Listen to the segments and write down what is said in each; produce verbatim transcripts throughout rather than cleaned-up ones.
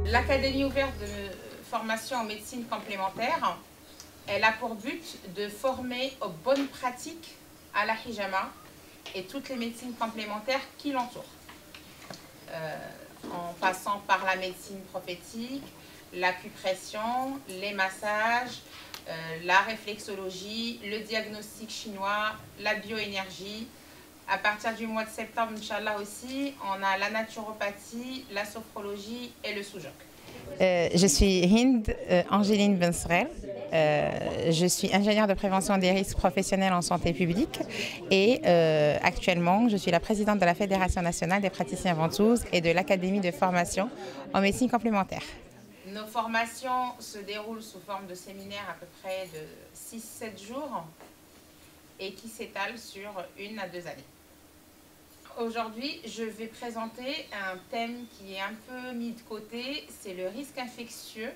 L'Académie ouverte de formation en médecine complémentaire, elle a pour but de former aux bonnes pratiques à la hijama et toutes les médecines complémentaires qui l'entourent. Euh, en passant par la médecine prophétique, l'acupression, les massages, euh, la réflexologie, le diagnostic chinois, la bioénergie. À partir du mois de septembre, Inch'Allah aussi, on a la naturopathie, la sophrologie et le soujok. Euh, je suis Hind euh, Angeline Bensrel. Euh, je suis ingénieure de prévention des risques professionnels en santé publique et euh, actuellement je suis la présidente de la Fédération nationale des praticiens ventouses et de l'Académie de formation en médecine complémentaire. Nos formations se déroulent sous forme de séminaires à peu près de six à sept jours et qui s'étalent sur une à deux années. Aujourd'hui, je vais présenter un thème qui est un peu mis de côté, c'est le risque infectieux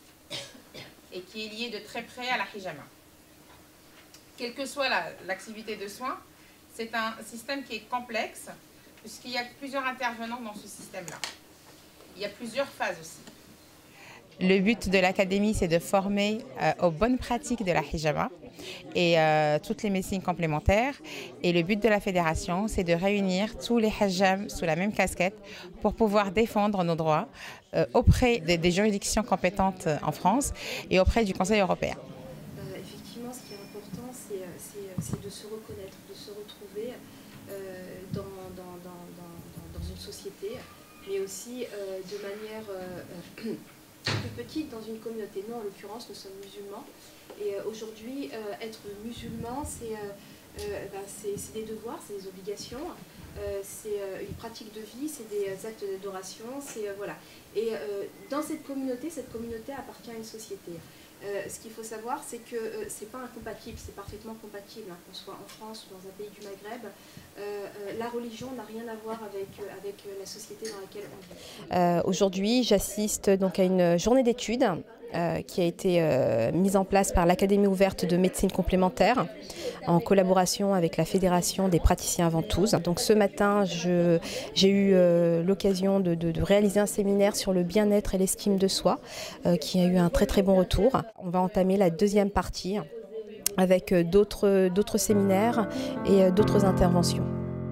et qui est lié de très près à la hijama. Quelle que soit l'activité de soins, c'est un système qui est complexe puisqu'il y a plusieurs intervenants dans ce système-là. Il y a plusieurs phases aussi. Le but de l'académie, c'est de former euh, aux bonnes pratiques de la hijama et euh, toutes les médecines complémentaires. Et le but de la fédération, c'est de réunir tous les hajjams sous la même casquette pour pouvoir défendre nos droits euh, auprès des, des juridictions compétentes en France et auprès du Conseil européen. Euh, effectivement, ce qui est important, c'est de se reconnaître, de se retrouver euh, dans, dans, dans, dans, dans une société, mais aussi euh, de manière euh, plus petite dans une communauté. Nous, en l'occurrence, nous sommes musulmans. Et euh, aujourd'hui, euh, être musulman, c'est euh, euh, ben, des devoirs, c'est des obligations, euh, c'est euh, une pratique de vie, c'est des actes d'adoration, c'est euh, voilà. Et euh, dans cette communauté, cette communauté appartient à une société. Euh, ce qu'il faut savoir, c'est que euh, c'est pas incompatible, c'est parfaitement compatible, hein, qu'on soit en France ou dans un pays du Maghreb. Euh, euh, la religion n'a rien à voir avec, euh, avec euh, la société dans laquelle on vit. Euh, Aujourd'hui, j'assiste donc à une journée d'études euh, qui a été euh, mise en place par l'Académie ouverte de médecine complémentaire en collaboration avec la Fédération des praticiens ventouses. Donc ce matin, j'ai eu euh, l'occasion de, de, de réaliser un séminaire sur le bien-être et l'estime de soi euh, qui a eu un très très bon retour. On va entamer la deuxième partie avec d'autres d'autres séminaires et d'autres interventions.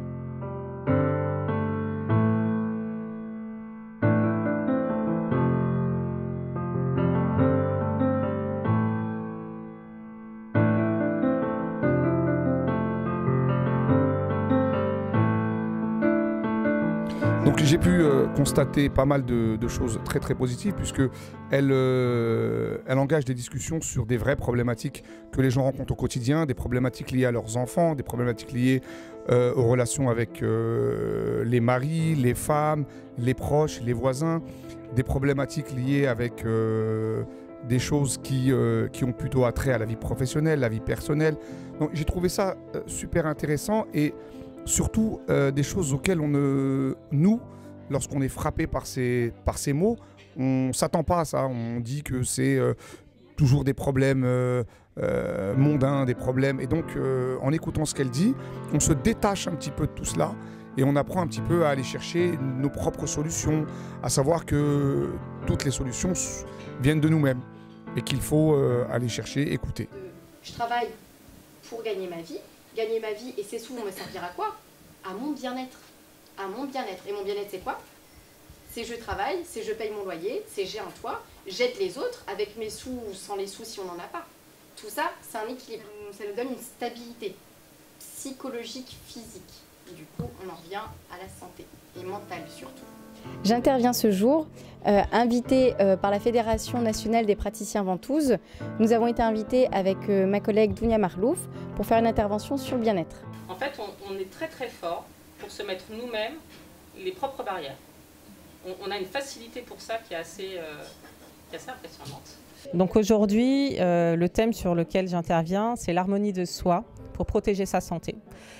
Donc j'ai pu euh, constater pas mal de, de choses très très positives puisque elle, euh, elle engage des discussions sur des vraies problématiques que les gens rencontrent au quotidien, des problématiques liées à leurs enfants, des problématiques liées euh, aux relations avec euh, les maris, les femmes, les proches, les voisins, des problématiques liées avec euh, des choses qui, euh, qui ont plutôt attrait à la vie professionnelle, la vie personnelle. Donc j'ai trouvé ça euh, super intéressant et surtout euh, des choses auxquelles on ne, nous, lorsqu'on est frappé par ces, par ces mots, on ne s'attend pas à ça. On dit que c'est euh, toujours des problèmes euh, euh, mondains, des problèmes. Et donc, euh, en écoutant ce qu'elle dit, on se détache un petit peu de tout cela et on apprend un petit peu à aller chercher nos propres solutions, à savoir que toutes les solutions viennent de nous-mêmes et qu'il faut euh, aller chercher, écouter. Je travaille pour gagner ma vie. Gagner ma vie et ces sous vont me servir à quoi? À mon bien-être. À mon bien-être. Et mon bien-être, c'est quoi? C'est je travaille, c'est je paye mon loyer, c'est j'ai un toit, j'aide les autres avec mes sous ou sans les sous si on n'en a pas. Tout ça, c'est un équilibre. Ça nous donne une stabilité psychologique, physique. Et du coup, on en revient à la santé et mentale surtout. J'interviens ce jour, euh, invitée euh, par la Fédération nationale des praticiens ventouses. Nous avons été invités avec euh, ma collègue Dounia Marlouf pour faire une intervention sur le bien-être. En fait, on, on est très très fort pour se mettre nous-mêmes les propres barrières. On, on a une facilité pour ça qui est assez, euh, qui est assez impressionnante. Donc aujourd'hui, euh, le thème sur lequel j'interviens, c'est l'harmonie de soi pour protéger sa santé.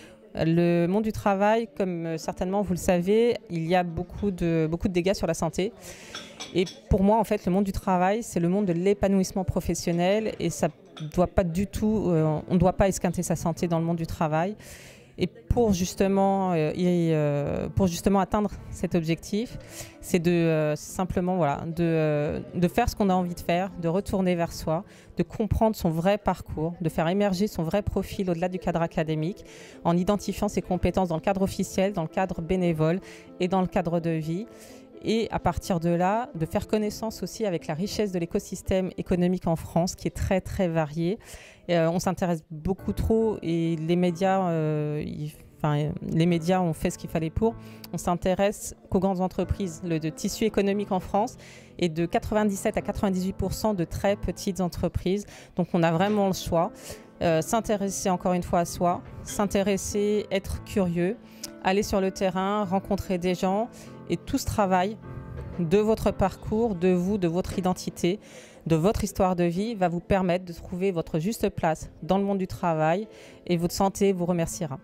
Le monde du travail, comme certainement vous le savez, il y a beaucoup de, beaucoup de dégâts sur la santé. Et pour moi, en fait, le monde du travail, c'est le monde de l'épanouissement professionnel et ça doit pas du tout, euh, on ne doit pas esquinter sa santé dans le monde du travail. Et pour justement, euh, y, euh, pour justement atteindre cet objectif, c'est de euh, simplement voilà, de, euh, de faire ce qu'on a envie de faire, de retourner vers soi, de comprendre son vrai parcours, de faire émerger son vrai profil au-delà du cadre académique, en identifiant ses compétences dans le cadre officiel, dans le cadre bénévole et dans le cadre de vie. Et à partir de là, de faire connaissance aussi avec la richesse de l'écosystème économique en France, qui est très très varié. Euh, on s'intéresse beaucoup trop et les médias, euh, ils, enfin, les médias ont fait ce qu'il fallait pour. On s'intéresse qu'aux grandes entreprises. Le de tissu économique en France est de quatre-vingt-dix-sept à quatre-vingt-dix-huit pour cent de très petites entreprises. Donc on a vraiment le choix. Euh, s'intéresser encore une fois à soi, s'intéresser, être curieux, aller sur le terrain, rencontrer des gens. Et tout ce travail de votre parcours, de vous, de votre identité, de votre histoire de vie va vous permettre de trouver votre juste place dans le monde du travail et votre santé vous remerciera.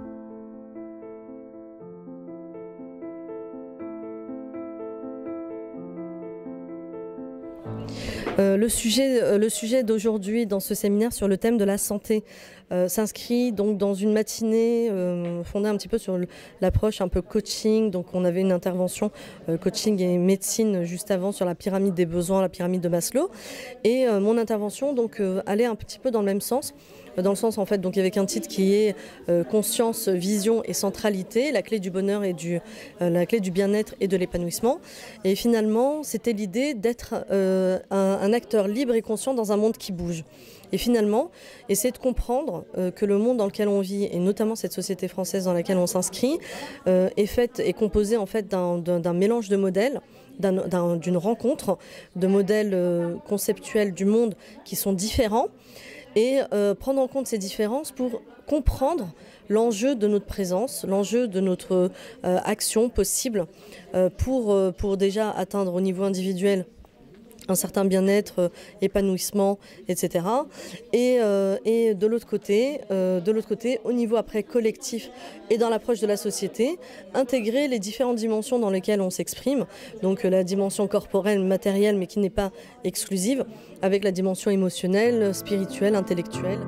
Euh, le sujet, euh, le sujet d'aujourd'hui dans ce séminaire sur le thème de la santé euh, s'inscrit donc dans une matinée euh, fondée un petit peu sur l'approche un peu coaching. Donc on avait une intervention euh, coaching et médecine juste avant sur la pyramide des besoins, la pyramide de Maslow. Et euh, mon intervention donc euh, allait un petit peu dans le même sens. Dans le sens en fait, donc avec un titre qui est euh, conscience, vision et centralité, la clé du bonheur et du, euh, la clé du bien-être et de l'épanouissement. Et finalement, c'était l'idée d'être euh, un, un acteur libre et conscient dans un monde qui bouge. Et finalement, essayer de comprendre euh, que le monde dans lequel on vit, et notamment cette société française dans laquelle on s'inscrit, euh, est faite et composée en fait d'un d'un mélange de modèles, d'une rencontre de modèles euh, conceptuels du monde qui sont différents. Et euh, prendre en compte ces différences pour comprendre l'enjeu de notre présence, l'enjeu de notre euh, action possible euh, pour, euh, pour déjà atteindre au niveau individuel un certain bien-être, euh, épanouissement, et cetera. Et, euh, et de l'autre côté, euh, de l'autre côté, au niveau après collectif et dans l'approche de la société, intégrer les différentes dimensions dans lesquelles on s'exprime. Donc euh, la dimension corporelle, matérielle, mais qui n'est pas exclusive, avec la dimension émotionnelle, spirituelle, intellectuelle.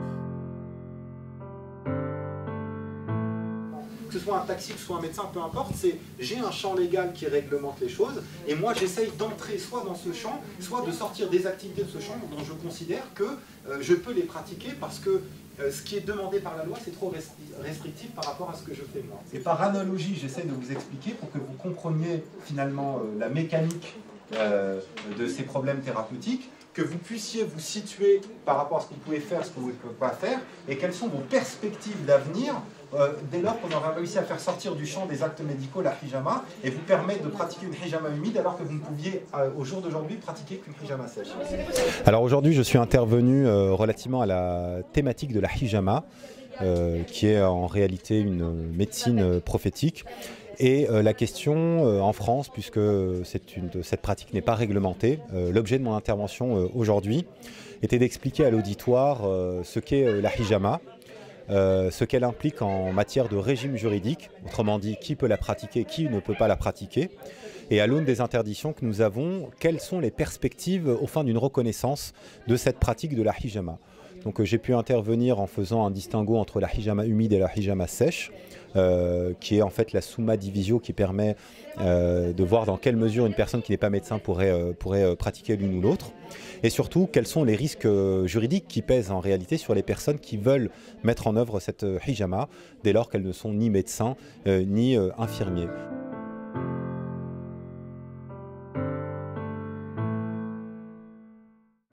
Que ce soit un taxi, que ce soit un médecin, peu importe, c'est j'ai un champ légal qui réglemente les choses et moi j'essaye d'entrer soit dans ce champ, soit de sortir des activités de ce champ dont je considère que euh, je peux les pratiquer parce que euh, ce qui est demandé par la loi c'est trop restrictif par rapport à ce que je fais moi. Et par analogie, j'essaie de vous expliquer pour que vous compreniez finalement euh, la mécanique euh, de ces problèmes thérapeutiques, que vous puissiez vous situer par rapport à ce que vous pouvez faire, ce que vous ne pouvez pas faire, et quelles sont vos perspectives d'avenir euh, dès lors qu'on aura réussi à faire sortir du champ des actes médicaux la hijama et vous permettre de pratiquer une hijama humide alors que vous ne pouviez euh, au jour d'aujourd'hui pratiquer qu'une hijama sèche. Alors aujourd'hui je suis intervenu euh, relativement à la thématique de la hijama euh, qui est en réalité une médecine prophétique. Et euh, la question euh, en France, puisque une, cette pratique n'est pas réglementée, euh, l'objet de mon intervention euh, aujourd'hui était d'expliquer à l'auditoire euh, ce qu'est euh, la hijama, euh, ce qu'elle implique en matière de régime juridique, autrement dit qui peut la pratiquer, qui ne peut pas la pratiquer, et à l'aune des interdictions que nous avons, quelles sont les perspectives au fin d'une reconnaissance de cette pratique de la hijama. Donc euh, j'ai pu intervenir en faisant un distinguo entre la hijama humide et la hijama sèche, euh, qui est en fait la summa divisio qui permet euh, de voir dans quelle mesure une personne qui n'est pas médecin pourrait, euh, pourrait euh, pratiquer l'une ou l'autre. Et surtout, quels sont les risques euh, juridiques qui pèsent en réalité sur les personnes qui veulent mettre en œuvre cette euh, hijama, dès lors qu'elles ne sont ni médecins euh, ni euh, infirmiers.